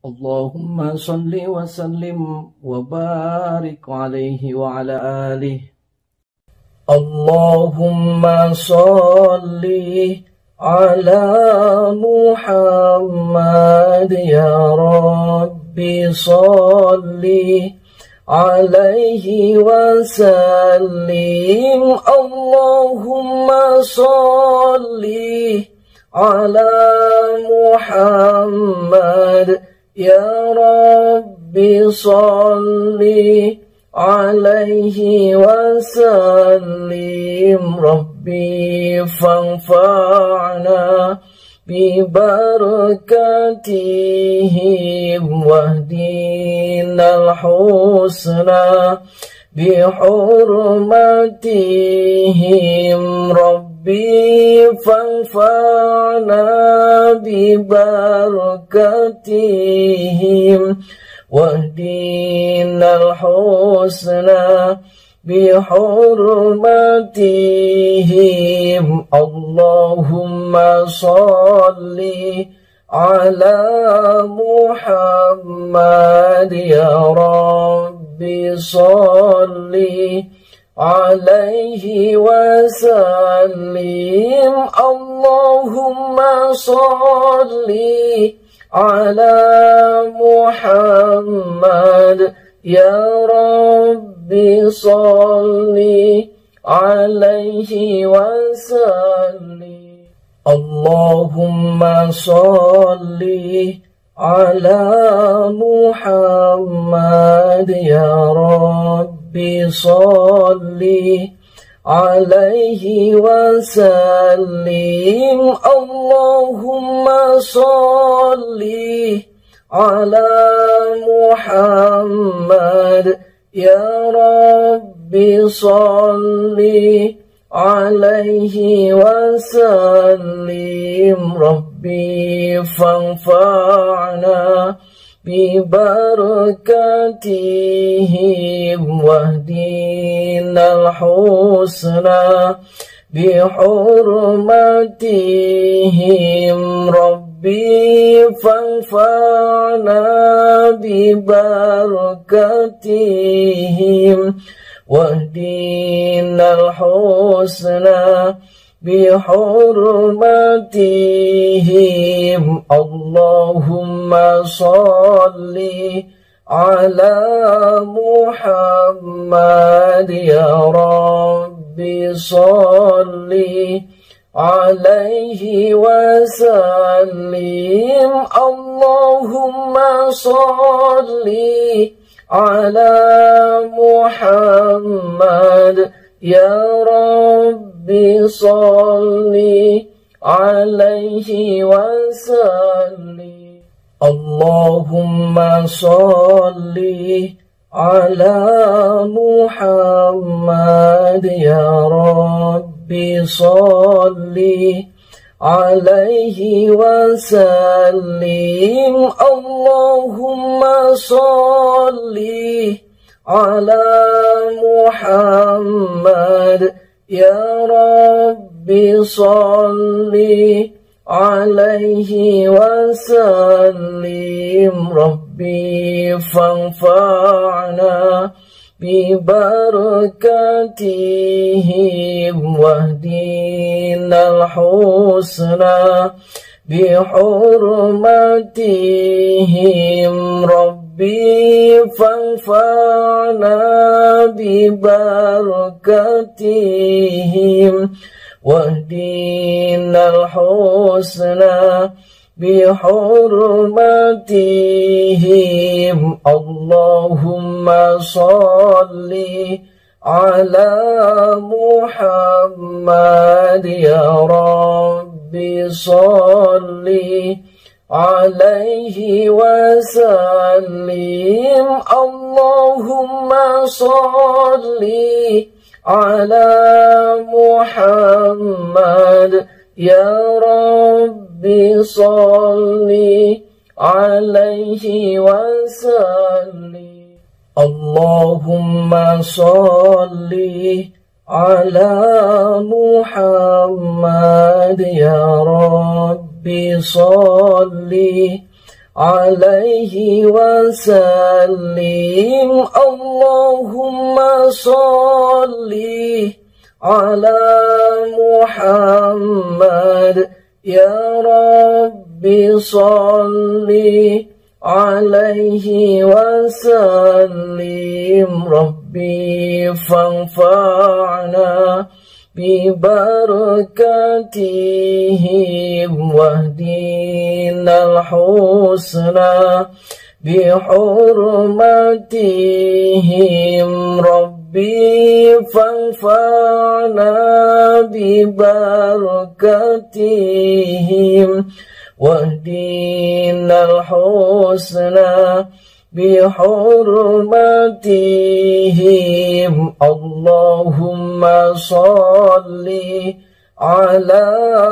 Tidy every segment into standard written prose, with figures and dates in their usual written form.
اللهم صل وسلم وبارك عليه وعلى آله. اللهم صل على محمد يا ربي صل عليه وسلم. اللهم صل على محمد يا ربي صل عليه وسلم. ربي فانفعنا ببركاتهم واهدنا الحسنى بحرمتهم. ربي فانفعنا ببركاتهم واهدنا الحسنى بحرمتهم. اللهم صل على محمد يا ربي صل عليه وسلم. اللهم صل على محمد يا ربي صل عليه وسلم. اللهم صل على محمد يا ربي صل عليه وسلم. اللهم صل على محمد يا ربي صل عليه وسلم. ربي فانفعنا ببركاتهم واهدنا الحسنى بحرمتهم. ربي فانفعنا ببركاتهم واهدنا الحسنى بحرمتهم. اللهم صل على محمد يا ربي صل عليه وسلم. اللهم صل على محمد يا ربي صل عليه وسلم. اللهم صل على محمد يا ربي صل عليه وسلم. اللهم صل على محمد يا ربي صل عليه وسلم. ربي فانفعنا ببركاتهم واهدنا الحسنى بحرمتهم. ربي فانفعنا ببركاتهم واهدنا الحسنى بحرمتهم. اللهم صل على محمد يا ربي صل عليه وسلم. اللهم صل على محمد يا ربي صل عليه وسلم. اللهم صل على محمد يا ربي صل عليه وسلم. اللهم صل على محمد يا رب صل عليه وسلم. ربي فانفعنا ببركاتهم واهدنا الحسنى بحرمتهم. ربي فانفعنا ببركاتهم واهدنا الحسنى بحرمتهم. اللهم صل على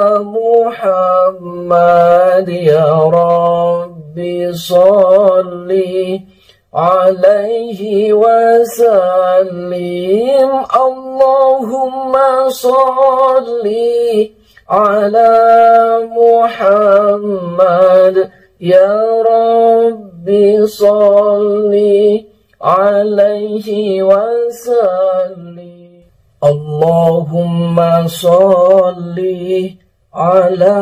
محمد يا رب صل عليه وسلم. اللهم صل على محمد يا رب صل عليه وسلم. اللهم صل على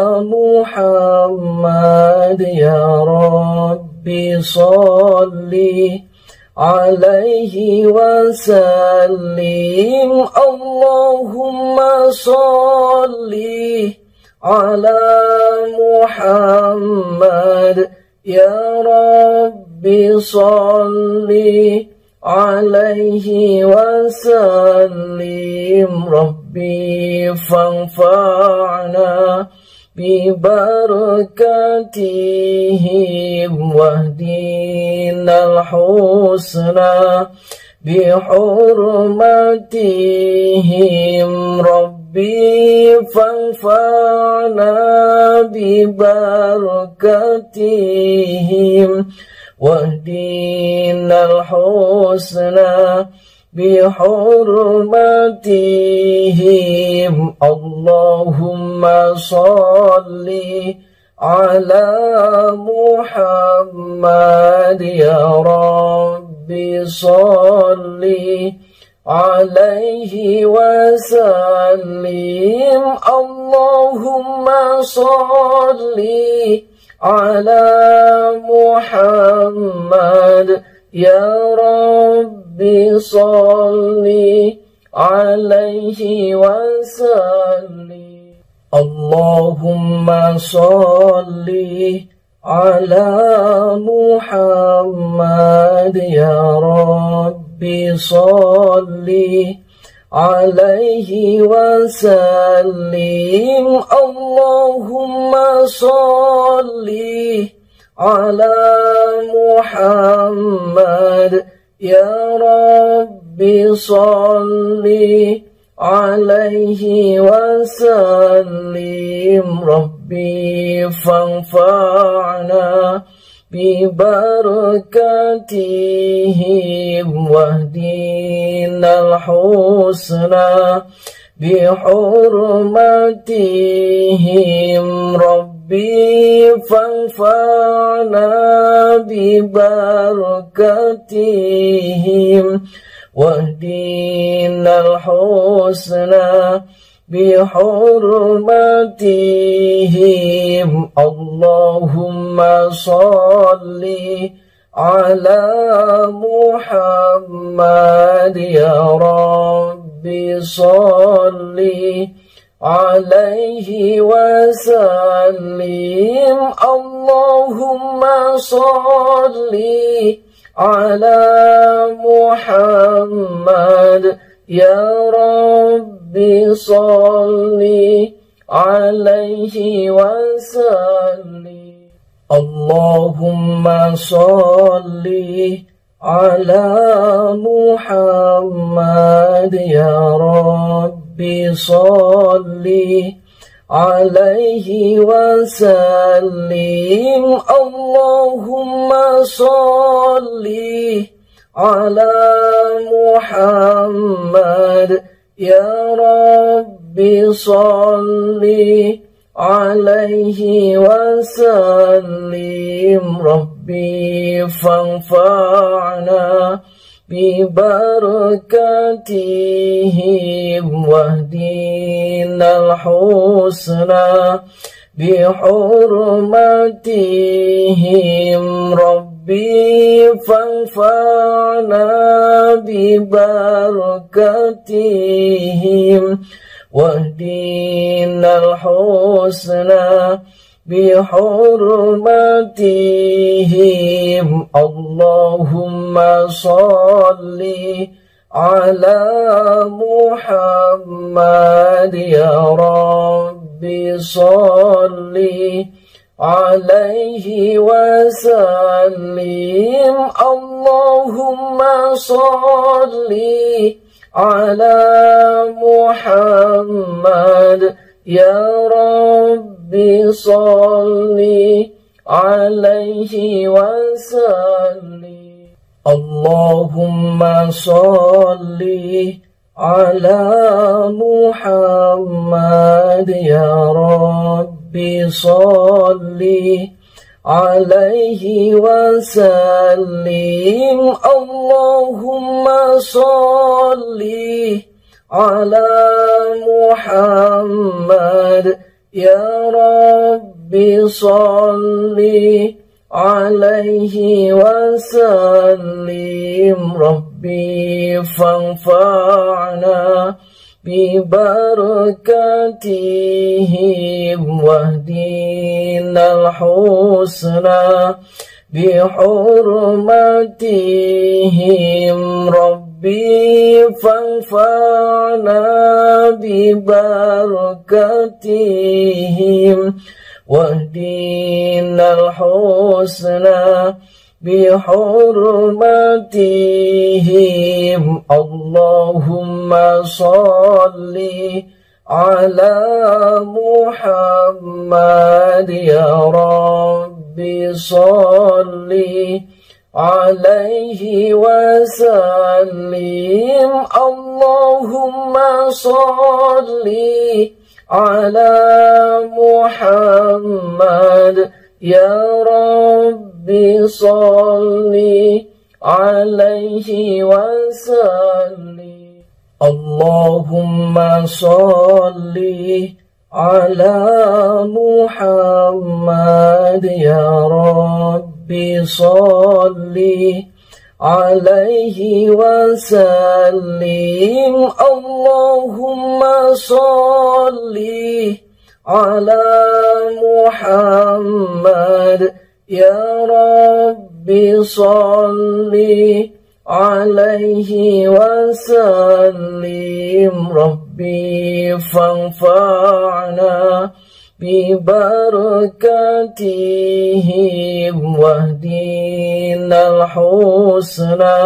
محمد يا رب صل عليه وسلم. اللهم صل على محمد يا رب صل عليه وسلم. ربي فانفعنا ببركاتهم واهدنا الحسنى بحرمتهم. ربي فانفعنا ببركاتهم واهدنا الحسنى بحرمتهم. اللهم صل على محمد يا رب صل عليه وسلم. اللهم صل على محمد يا رب صل عليه وسلم. اللهم صل على محمد يا رب صل عليه وسلم. اللهم صل على محمد يا رب صل عليه وسلم. ربي فانفعنا ببركاتهم واهدنا الحسنى بحرمتهم. ربي فانفعنا ببركاتهم واهدنا الحسنى بحرمتهم. اللهم صل على محمد يا رب صل عليه وسلم. اللهم صل على محمد يا رب صل عليه وسلم. اللهم صل على محمد يا رب صل عليه وسلم. اللهم صل على محمد يا رب صل عليه وسلم ربي فانفعنا ببركاتهم واهدنا الحسنى بحرمتهم ربي فانفعنا ببركاتهم واهدنا الحسنى بحرمتهم اللهم صل على محمد يا ربي صل عليه وسلم اللهم صل على محمد يا ربي صل عليه وسلم اللهم صل على محمد يا ربي صل عليه وسلم اللهم صل على محمد يا ربي صل عليه وسلم ربي فانفعنا ببركاتهم واهدنا الحسنى بحرمتهم ربي فانفعنا ببركاتهم واهدنا الحسنى بحرمتهم اللهم صل على محمد يا ربي صل عليه وسلم اللهم صل على محمد يا ربي صل عليه وسلم اللهم صل على محمد يا ربي صل عليه وسلم اللهم صل على محمد يا ربي صل عليه وسلم ربي فانفعنا ببركاتهم واهدنا الحسنى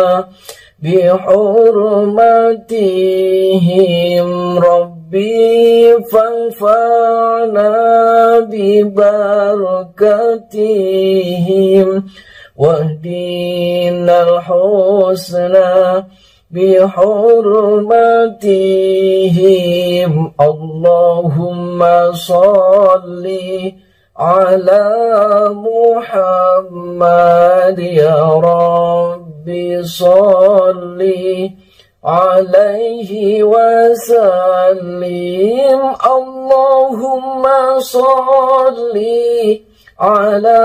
بحرمتهم ربي فانفعنا ببركاتهم واهدنا الحسنى بحرمتهم اللهم صل على محمد يا ربي صل عليه وسلم اللهم صل على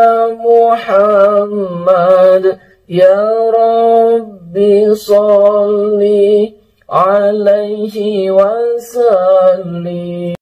محمد يا ربي صل عليه وسلم